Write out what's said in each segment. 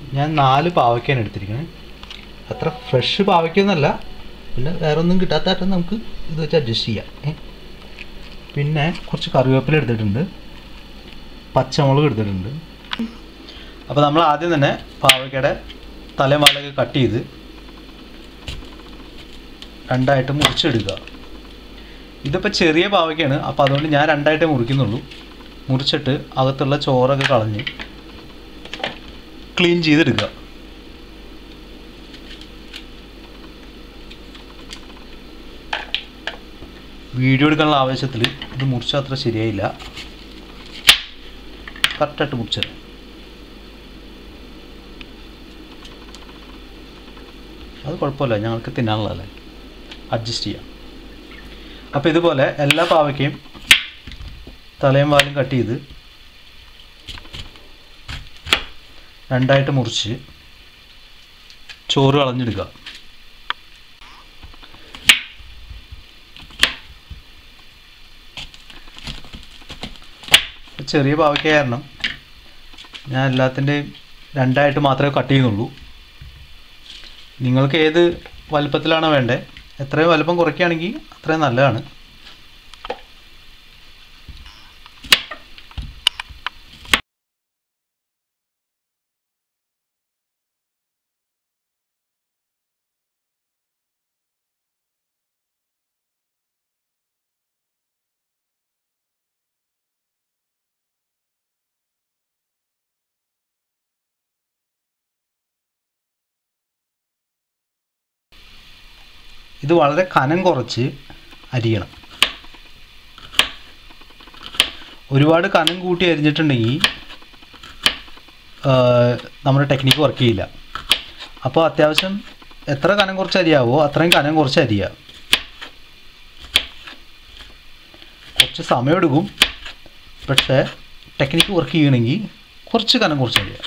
ഞാൻ 4 പാവയ്ക്കാണ് എടുത്തിരിക്കുന്നത്. അത്ര ഫ്രഷ് പാവയ്ക്കൊന്നുമല്ല, പിന്നെ വേറെ ഒന്നും കിട്ടാത്തായിട്ട് നമുക്ക് ഇത് വെച്ച് അഡ്ജസ്റ്റ് ചെയ്യാം. പിന്നെ കുറച്ച് കറിവേപ്പില എടുത്തിട്ടുണ്ട്, പച്ചമുളക് എടുത്തിട്ടുണ്ട്. അപ്പോൾ നമ്മൾ ആദ്യം തന്നെ പാവയ്ക്കയുടെ തലയും വാലൊക്കെ കട്ട് ചെയ്ത് 2ആയിട്ട് മുറിച്ചെടുക്കുക. ഇതിപ്പോൾ ചെറിയ പാവയ്ക്കാണ്, അപ്പോൾ അതുകൊണ്ട് ഞാൻ 2ആയിട്ടേ മുറിക്കുന്നുള്ളൂ. മുറിച്ചിട്ട് അകത്തുള്ള ചോറൊക്കെ കളഞ്ഞ് ക്ലീൻ ചെയ്തെടുക്കുക. വീഡിയോ എടുക്കാനുള്ള ആവശ്യത്തിൽ ഇത് മുറിച്ചാൽ അത്ര ശരിയായില്ല, കറക്റ്റായിട്ട് മുറിച്ചത്. അത് കുഴപ്പമില്ല, ഞങ്ങൾക്ക് തിന്നാനുള്ളതല്ലേ, അഡ്ജസ്റ്റ് ചെയ്യാം. അപ്പോൾ ഇതുപോലെ എല്ലാ പാവയ്ക്കയും തലയും വാലും കട്ട് ചെയ്ത് 2ആയിട്ട് മുറിച്ച് ചോറ് കളഞ്ഞെടുക്കുക. ചെറിയ പാവയ്ക്ക കാരണം ഞാൻ എല്ലാത്തിൻ്റെയും 2ആയിട്ട് മാത്രമേ കട്ട് ചെയ്യുന്നുള്ളൂ. നിങ്ങൾക്ക് ഏത് വലുപ്പത്തിലാണോ വേണ്ടത്, എത്രയും വലുപ്പം കുറയ്ക്കുകയാണെങ്കിൽ അത്രയും നല്ലതാണ്. ഇത് വളരെ കനം കുറച്ച് അരിയണം. ഒരുപാട് കനം കൂട്ടി അരിഞ്ഞിട്ടുണ്ടെങ്കിൽ നമ്മുടെ ടെക്നിക്ക് വർക്ക് ചെയ്യില്ല. അപ്പോൾ അത്യാവശ്യം എത്ര കനം കുറച്ച് അരിയാവോ അത്രയും കനം കുറച്ച് അരിയുക. കുറച്ച് സമയമെടുക്കും, പക്ഷേ ടെക്നിക്ക് വർക്ക് ചെയ്യണമെങ്കിൽ കുറച്ച് കനം കുറച്ച് അരിയുക.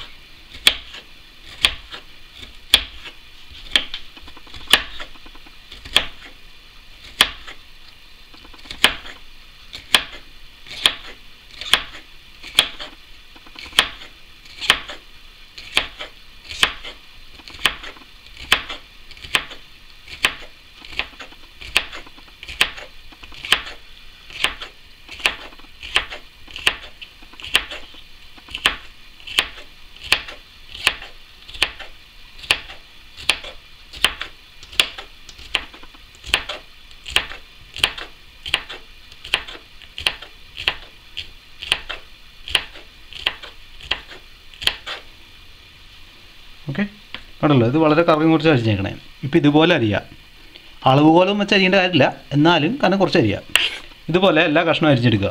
ഓക്കെ, കണ്ടല്ലോ, ഇത് വളരെ കറങ്ങി കുറച്ച് അരിഞ്ഞേക്കണേ. ഇപ്പോൾ ഇതുപോലെ അരിയാം. അളവ് പോലും വെച്ച് അരിയേണ്ട കാര്യമില്ല, എന്നാലും കനം കുറച്ച് അരിയാം. ഇതുപോലെ എല്ലാ കഷ്ണവും അരിഞ്ഞെടുക്കുക.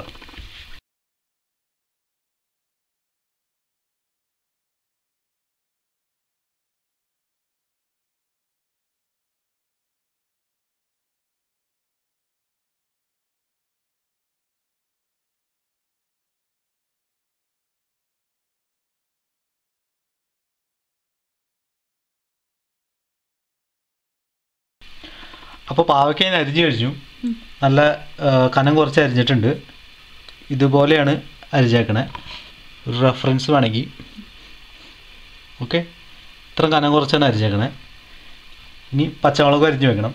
അപ്പോൾ പാവയ്ക്ക ഞാൻ അരിഞ്ഞ് കഴിഞ്ഞു. നല്ല കനം കുറച്ച് അരിഞ്ഞിട്ടുണ്ട്. ഇതുപോലെയാണ് അരിഞ്ഞേക്കണേ. ഒരു റെഫറൻസ് വേണമെങ്കിൽ. ഓക്കെ, ഇത്ര കനം കുറച്ചാണ് അരിഞ്ഞേക്കണേ. ഇനി പച്ചമുളക് അരിഞ്ഞ് വെക്കണം.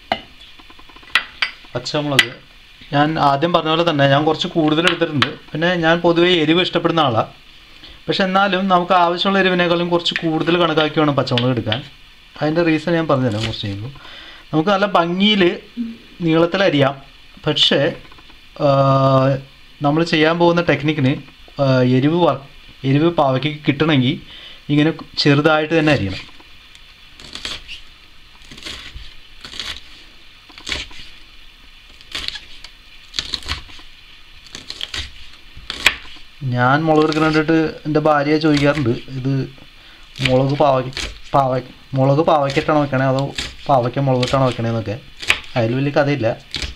പച്ചമുളക് ഞാൻ ആദ്യം പറഞ്ഞ പോലെ തന്നെ ഞാൻ കുറച്ച് കൂടുതൽ എടുത്തിട്ടുണ്ട്. പിന്നെ ഞാൻ പൊതുവേ എരിവ് ഇഷ്ടപ്പെടുന്ന ആളാണ്. പക്ഷെ എന്നാലും നമുക്ക് ആവശ്യമുള്ള എരിവിനേക്കാളും കുറച്ച് കൂടുതൽ കണക്കാക്കി വേണം പച്ചമുളക് എടുക്കാൻ. അതിൻ്റെ റീസൺ ഞാൻ പറഞ്ഞുതരാം കുറച്ച് ചെയ്യുമ്പോൾ. നമുക്ക് നല്ല ഭംഗിയിൽ നീളത്തിലരിയാം. പക്ഷേ നമ്മൾ ചെയ്യാൻ പോകുന്ന ടെക്നിക്കിന് എരിവ് പാവയ്ക്ക് കിട്ടണമെങ്കിൽ ഇങ്ങനെ ചെറുതായിട്ട് തന്നെ അരിയണം. ഞാൻ മുളക് എടുക്കുന്ന കണ്ടിട്ട് എൻ്റെ ഭാര്യ ചോദിക്കാറുണ്ട്, ഇത് മുളക് പാവയ്ക്കിട്ടാണോ വെക്കണേ അതോ പാവയ്ക്ക മുളകിട്ടാണോ വെക്കണേന്നൊക്കെ. അതിൽ വലിയ കഥയില്ല.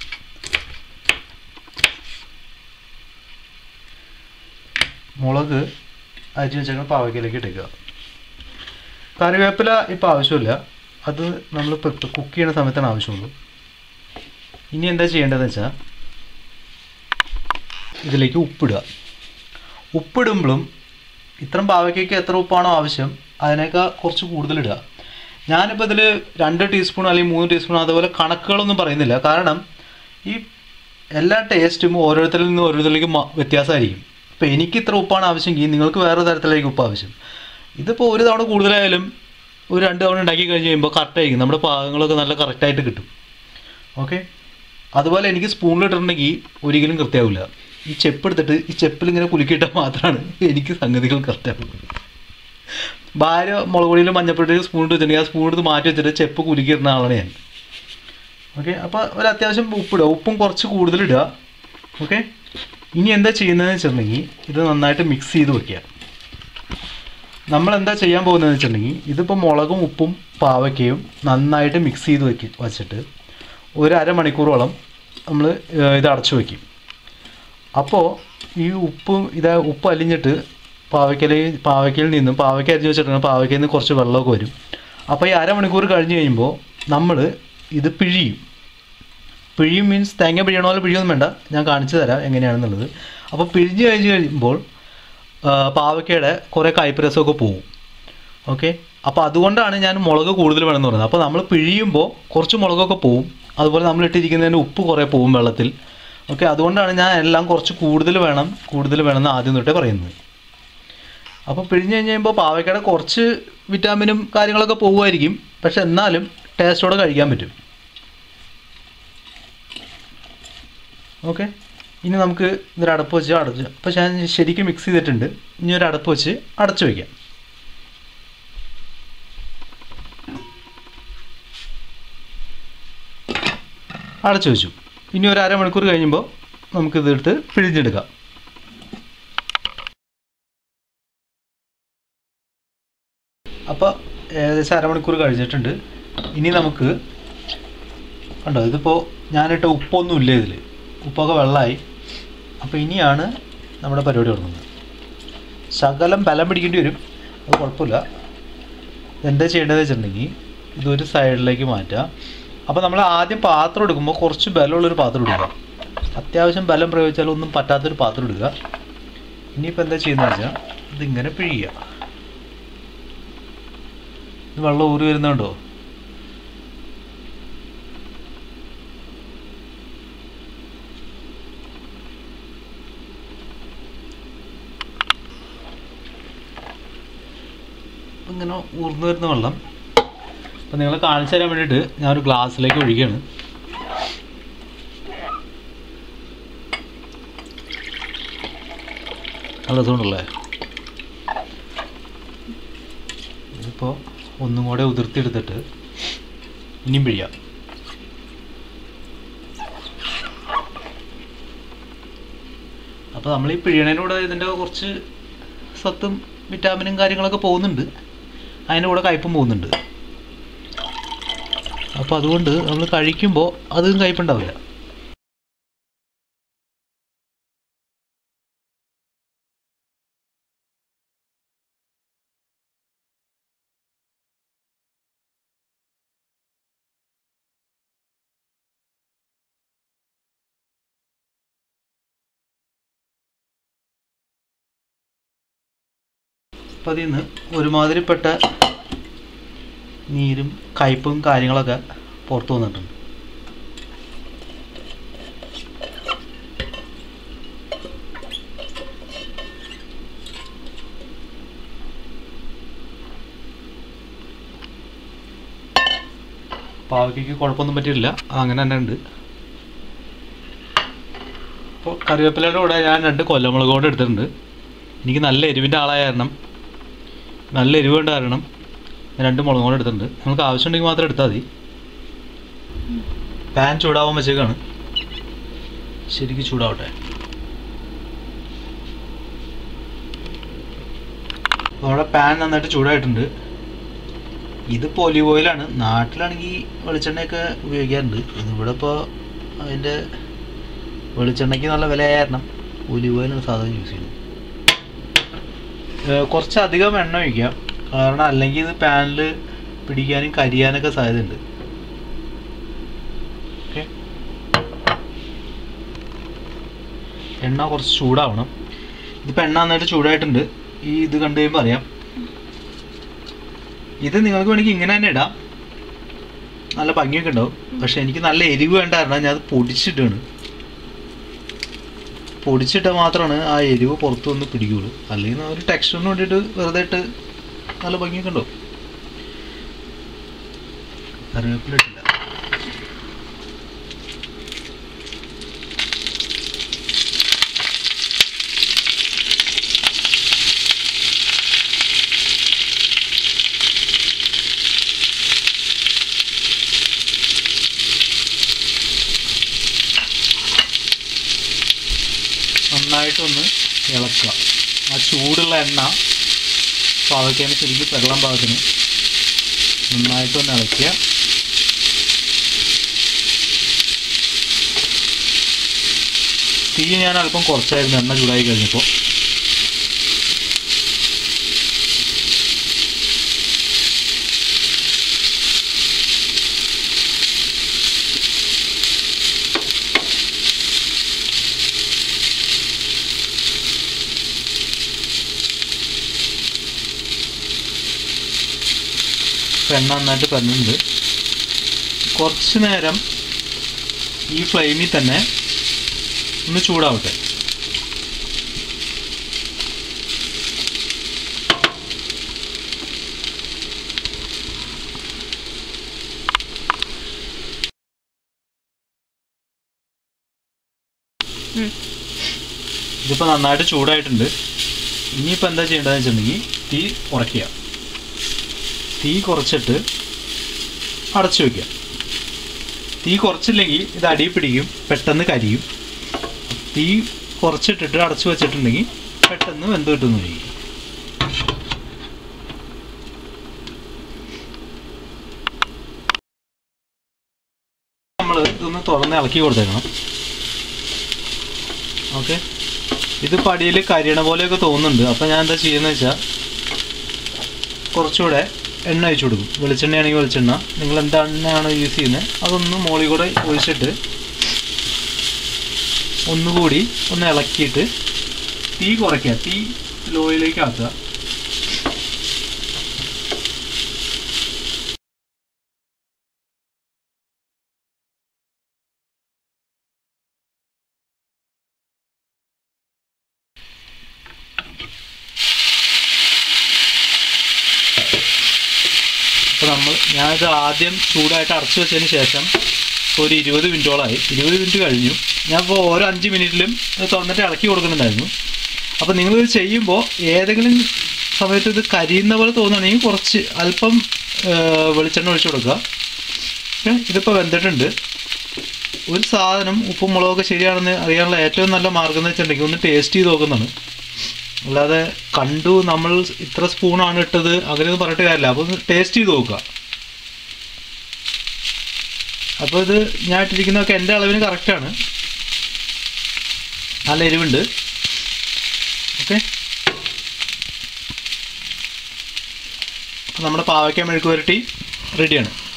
മുളക് അരിഞ്ഞ് വെച്ചാൽ പാവയ്ക്കയിലേക്ക് ഇട്ടേക്കുക. കറിവേപ്പില ഇപ്പോൾ ആവശ്യമില്ല, അത് നമ്മൾ കുക്ക് ചെയ്യുന്ന സമയത്താണ് ആവശ്യമുള്ളൂ. ഇനി എന്താ ചെയ്യേണ്ടതെന്ന് വെച്ചാൽ ഇതിലേക്ക് ഉപ്പിടുക. ഉപ്പിടുമ്പോഴും ഇത്രയും പാവയ്ക്കയ്ക്ക് എത്ര ഉപ്പാണോ ആവശ്യം അതിനേക്കാൾ കുറച്ച് കൂടുതലിടുക. ഞാനിപ്പോൾ ഇതിൽ 2 ടീസ്പൂൺ അല്ലെങ്കിൽ 3 ടീസ്പൂൺ അതുപോലെ കണക്കുകളൊന്നും പറയുന്നില്ല. കാരണം ഈ എല്ലാ ടേസ്റ്റും ഓരോരുത്തരിൽ നിന്ന് ഓരോരുത്തരിലേക്കും വ്യത്യാസമായിരിക്കും. ഇപ്പോൾ എനിക്ക് ഇത്ര ഉപ്പാണ് ആവശ്യമെങ്കിൽ നിങ്ങൾക്ക് വേറെ തരത്തിലായിരിക്കും ഉപ്പ് ആവശ്യം. ഇതിപ്പോൾ ഒരു തവണ കൂടുതലായാലും ഒരു 2 തവണ ഉണ്ടാക്കി കഴിഞ്ഞ് കഴിയുമ്പോൾ കറക്റ്റായിരിക്കും, നമ്മുടെ പാകങ്ങളൊക്കെ നല്ല കറക്റ്റായിട്ട് കിട്ടും. ഓക്കെ. അതുപോലെ എനിക്ക് സ്പൂണിലിട്ടിട്ടുണ്ടെങ്കിൽ ഒരിക്കലും കൃത്യമാവില്ല. ഈ ചെപ്പ് എടുത്തിട്ട് ഈ ചെപ്പിൽ ഇങ്ങനെ കുലുക്കിയിട്ടാൽ മാത്രമാണ് എനിക്ക് സംഗതികൾ കറക്റ്റാവുന്നത്. ഭാര്യ മുളക് പൊടിയിലും മഞ്ഞപ്പൊടിയിലും സ്പൂൺ വെച്ചിട്ടുണ്ടെങ്കിൽ ആ സ്പൂൺ എടുത്ത് മാറ്റി വെച്ചിട്ട് ചെപ്പ് കുലുക്കിയിടുന്ന ആളാണ് ഞാൻ. ഓക്കെ. അപ്പോൾ ഒരു അത്യാവശ്യം ഉപ്പിടുക, ഉപ്പും കുറച്ച് കൂടുതലിടുക. ഓക്കെ. ഇനി എന്താ ചെയ്യുന്നതെന്ന് വെച്ചിട്ടുണ്ടെങ്കിൽ ഇത് നന്നായിട്ട് മിക്സ് ചെയ്ത് വയ്ക്കുക. നമ്മളെന്താ ചെയ്യാൻ പോകുന്നതെന്ന് വെച്ചിട്ടുണ്ടെങ്കിൽ ഇതിപ്പോൾ മുളകും ഉപ്പും പാവയ്ക്കയും നന്നായിട്ട് മിക്സ് ചെയ്ത് വച്ചിട്ട് ഒരു അരമണിക്കൂറോളം നമ്മൾ ഇത് അടച്ചു വയ്ക്കും. അപ്പോൾ ഈ ഉപ്പ് അലിഞ്ഞിട്ട് പാവയ്ക്കയിൽ നിന്നും പാവയ്ക്ക അരിഞ്ഞ് വെച്ചിട്ടുണ്ടെങ്കിൽ പാവയ്ക്കയിൽ നിന്ന് കുറച്ച് വെള്ളമൊക്കെ വരും. അപ്പോൾ ഈ അരമണിക്കൂർ കഴിഞ്ഞ് കഴിയുമ്പോൾ നമ്മൾ ഇത് പിഴിയും മീൻസ് തേങ്ങ പിഴിയണ പോലെ പിഴിയൊന്നും വേണ്ട, ഞാൻ കാണിച്ചു തരാം എങ്ങനെയാണെന്നുള്ളത്. അപ്പോൾ പിഴിഞ്ഞ് കഴിയുമ്പോൾ പാവയ്ക്കയുടെ കുറേ കയ്പ്പ് രസമൊക്കെ പോവും. ഓക്കെ. അപ്പോൾ അതുകൊണ്ടാണ് ഞാൻ മുളക് കൂടുതൽ വേണമെന്ന് പറയുന്നത്. അപ്പോൾ നമ്മൾ പിഴിയുമ്പോൾ കുറച്ച് മുളകൊക്കെ പോവും, അതുപോലെ നമ്മൾ ഇട്ടിരിക്കുന്നതിന് ഉപ്പ് കുറേ പോവും വെള്ളത്തിൽ. ഓക്കെ. അതുകൊണ്ടാണ് ഞാൻ എല്ലാം കുറച്ച് കൂടുതൽ വേണമെന്ന് ആദ്യം തൊട്ടേ പറയുന്നത്. അപ്പോൾ പിഴിഞ്ഞ് കഴിഞ്ഞ് കഴിയുമ്പോൾ പാവയ്ക്കയുടെ കുറച്ച് വിറ്റാമിനും കാര്യങ്ങളൊക്കെ പോകുമായിരിക്കും, പക്ഷെ എന്നാലും ടേസ്റ്റോടെ കഴിക്കാൻ പറ്റും. ഓക്കെ. ഇനി നമുക്ക് ഇതൊരു അടപ്പ് വെച്ച് അടച്ച്, അപ്പോൾ ഞാൻ ശരിക്കും മിക്സ് ചെയ്തിട്ടുണ്ട്. ഇനി ഒരു അടപ്പ് വെച്ച് അടച്ചു വയ്ക്കാം. അടച്ചു വെച്ചു. ഇനി ഒരു അരമണിക്കൂർ കഴിയുമ്പോൾ നമുക്കിതെടുത്ത് പിഴിഞ്ഞെടുക്കാം. അപ്പോൾ ഏകദേശം അരമണിക്കൂർ കഴിഞ്ഞിട്ടുണ്ട്. ഇനി നമുക്ക് കണ്ടോ, ഇതിപ്പോൾ ഞാനിട്ട ഉപ്പൊന്നുമില്ല ഇതിൽ, ഉപ്പൊക്കെ വെള്ളമായി. അപ്പോൾ ഇനിയാണ് നമ്മുടെ പരിപാടി തുടങ്ങുന്നത്. ശകലം ബലം പിടിക്കേണ്ടി വരും, അത് കുഴപ്പമില്ല. എന്താ ചെയ്യേണ്ടതെന്ന് വെച്ചിട്ടുണ്ടെങ്കിൽ ഇതൊരു സൈഡിലേക്ക് മാറ്റുക. അപ്പോൾ നമ്മൾ ആദ്യം പാത്രം എടുക്കുമ്പോൾ കുറച്ച് ബലമുള്ളൊരു പാത്രം എടുക്കുക. അത്യാവശ്യം ബലം പ്രയോഗിച്ചാൽ ഒന്നും പറ്റാത്തൊരു പാത്രം എടുക്കുക. ഇനിയിപ്പോൾ എന്താ ചെയ്യുന്നത് വെച്ചാൽ ഇതിങ്ങനെ പിഴിയുക. ഇത് വെള്ളം ഊറി വരുന്നുണ്ടോ? ഇങ്ങനെ ഊർന്നു വരുന്ന വെള്ളം അപ്പോൾ നിങ്ങളെ കാണിച്ചു തരാൻ വേണ്ടിയിട്ട് ഞാനൊരു ഗ്ലാസ്സിലേക്ക് ഒഴിക്കുകയാണ്. നല്ല രസമുണ്ടല്ലേ? ഇതിപ്പോൾ ഒന്നും കൂടെ ഉതിർത്തിയെടുത്തിട്ട് ഇനിയും പിഴിയാം. അപ്പോൾ നമ്മൾ ഈ പിഴിയണതിനൂടെ ഇതിൻ്റെ കുറച്ച് സത്തും വിറ്റാമിനും കാര്യങ്ങളൊക്കെ പോകുന്നുണ്ട്, അതിൻ്റെ കൂടെ കയ്പും പോകുന്നുണ്ട്. അപ്പോൾ അതുകൊണ്ട് നമ്മൾ കഴിക്കുമ്പോൾ അതും കയ്പുണ്ടാവില്ല. അപ്പോൾ അതിൽ നിന്ന് ഒരുമാതിരിപ്പെട്ട നീരും കയ്പും കാര്യങ്ങളൊക്കെ പുറത്തു വന്നിട്ടുണ്ട്. പാവയ്ക്ക് കുഴപ്പമൊന്നും പറ്റിയിട്ടില്ല, അങ്ങനെ തന്നെ ഉണ്ട്. അപ്പോൾ കറിവേപ്പിലയുടെ കൂടെ ഞാൻ 2 കൊല്ലമുളക് കൂടെ എടുത്തിട്ടുണ്ട്. എനിക്ക് നല്ല എരിവിൻ്റെ ആളായ കാരണം, നല്ല എരിവ് വേണ്ട കാരണം 2 മുളക് കൂടെ എടുത്തിട്ടുണ്ട്. നിങ്ങൾക്ക് ആവശ്യമുണ്ടെങ്കിൽ മാത്രം എടുത്താൽ മതി. പാൻ ചൂടാവാൻ വെച്ചേക്കാണ്, ശരിക്കും ചൂടാവട്ടെ. നമ്മുടെ പാൻ നന്നായിട്ട് ചൂടായിട്ടുണ്ട്. ഇതിപ്പോൾ ഒലിവ് ഓയിലാണ്. നാട്ടിലാണെങ്കിൽ വെളിച്ചെണ്ണയൊക്കെ ഉപയോഗിക്കാറുണ്ട്. ഇവിടെ ഇപ്പോൾ അതിൻ്റെ വെളിച്ചെണ്ണയ്ക്ക് നല്ല വിലയായ കാരണം ഒലിവ് ഓയിലാണ് സാധാരണ യൂസ് ചെയ്യുന്നത്. കുറച്ചധികം എണ്ണ ഒഴിക്കാം, കാരണം അല്ലെങ്കിൽ ഇത് പാനിൽ പിടിക്കാനും കരിയാനൊക്കെ സാധ്യതയുണ്ട്. ഓക്കെ. എണ്ണ കുറച്ച് ചൂടാവണം. ഇതിപ്പോൾ എണ്ണ നന്നായിട്ട് ചൂടായിട്ടുണ്ട്. ഇത് കണ്ടു കഴിയുമ്പോൾ അറിയാം. ഇത് നിങ്ങൾക്ക് വേണമെങ്കിൽ ഇങ്ങനെ തന്നെ ഇടാം, നല്ല ഭംഗിയൊക്കെ ഉണ്ടാവും. പക്ഷെ എനിക്ക് നല്ല എരിവ് വേണ്ട കാരണം ഞാൻ അത് പൊടിച്ചിട്ടാണ്. പൊടിച്ചിട്ടാൽ മാത്രമാണ് ആ എരിവ് പുറത്തു വന്ന് പിടിക്കുകയുള്ളൂ. അല്ലെങ്കിൽ ഒരു ടെക്സ്ചറിന് വേണ്ടിയിട്ട് വെറുതെ ഇട്ട് നല്ല ഭംഗിയൊക്കെ ഉണ്ടാവും. കറിവേപ്പില ഇട്ടില്ല. നന്നായിട്ടൊന്ന് ഇളക്കുക. ആ ചൂടുള്ള എണ്ണ പാവയ്ക്കേനെ ശരിക്കും വെള്ളം പാകത്തിന് നന്നായിട്ടൊന്ന് ഇളക്കുക. തീ ഞാൻ അല്പം കുറച്ചായിരുന്നു എണ്ണ ചൂടായി കഴിഞ്ഞപ്പോൾ. എണ്ണ നന്നായിട്ട് പരന്നുണ്ട്. കുറച്ച് നേരം ഈ ഫ്ലെയിമിൽ തന്നെ ഒന്ന് ചൂടാവട്ടെ. ഇതിപ്പോൾ നന്നായിട്ട് ചൂടായിട്ടുണ്ട്. ഇനിയിപ്പോൾ എന്താ ചെയ്യേണ്ടതെന്ന് വെച്ചിട്ടുണ്ടെങ്കിൽ തീ കുറയ്ക്കുക. തീ കുറച്ചിട്ട് അടച്ചു വയ്ക്കുക. തീ കുറച്ചില്ലെങ്കിൽ ഇത് അടി പിടിക്കും, പെട്ടെന്ന് കരിയും. തീ കുറച്ചിട്ടിട്ട് അടച്ചു വെച്ചിട്ടുണ്ടെങ്കിൽ പെട്ടെന്ന് വെന്ത് കിട്ടുന്നതായിരിക്കും. നമ്മൾ ഇതൊന്ന് തുറന്ന് ഇളക്കി കൊടുത്തേക്കണം. ഓക്കെ, ഇത് പടിയിൽ കരിയണ പോലെയൊക്കെ തോന്നുന്നുണ്ട്. അപ്പോൾ ഞാൻ എന്താ ചെയ്യുന്നത് വെച്ചാൽ കുറച്ചുകൂടെ എണ്ണ ഒഴിച്ചു കൊടുക്കും. വെളിച്ചെണ്ണയാണെങ്കിൽ വെളിച്ചെണ്ണ, നിങ്ങൾ എന്താ എണ്ണയാണോ യൂസ് ചെയ്യുന്നത് അതൊന്ന് മുകളിൽ കൂടെ ഒഴിച്ചിട്ട് ഒന്നുകൂടി ഒന്ന് ഇളക്കിയിട്ട് തീ കുറയ്ക്കുക. തീ ലോയിലേക്ക് ആക്കുക. അപ്പോൾ ഞാനിത് ആദ്യം ചൂടായിട്ട് അടച്ചു വെച്ചതിന് ശേഷം ഒരു 20 മിനിറ്റോളമായി. 20 മിനിറ്റ് കഴിഞ്ഞു. ഞാനിപ്പോൾ ഓരോ 5 മിനിറ്റിലും ഇത് തുറന്നിട്ട് ഇളക്കി കൊടുക്കുന്നുണ്ടായിരുന്നു. അപ്പോൾ നിങ്ങളിത് ചെയ്യുമ്പോൾ ഏതെങ്കിലും സമയത്ത് ഇത് കരിയുന്ന പോലെ തോന്നുകയാണെങ്കിൽ കുറച്ച് അല്പം വെളിച്ചെണ്ണ ഒഴിച്ചു കൊടുക്കുക. ഇതിപ്പോൾ വെന്തിട്ടുണ്ട്. ഒരു സാധനം ഉപ്പും മുളകൊക്കെ ശരിയാണെന്ന് അറിയാനുള്ള ഏറ്റവും നല്ല മാർഗ്ഗം എന്ന് വെച്ചിട്ടുണ്ടെങ്കിൽ ഒന്ന് ടേസ്റ്റ് ചെയ്ത് നോക്കുന്നതാണ്. അല്ലാതെ കണ്ടു നമ്മൾ ഇത്ര സ്പൂണാണ് ഇട്ടത് അങ്ങനെയൊന്നും പറഞ്ഞിട്ട് കാര്യമില്ല. അപ്പോൾ ഒന്ന് ടേസ്റ്റ് ചെയ്ത് നോക്കുക. അപ്പോൾ ഇത് ഞാൻ ഇട്ടിരിക്കുന്നതൊക്കെ എൻ്റെ അളവിന് കറക്റ്റാണ്. നല്ല എരിവുണ്ട്. ഓക്കെ, നമ്മുടെ പാവയ്ക്ക മെഴുക്ക് പുരട്ടി റെഡിയാണ്.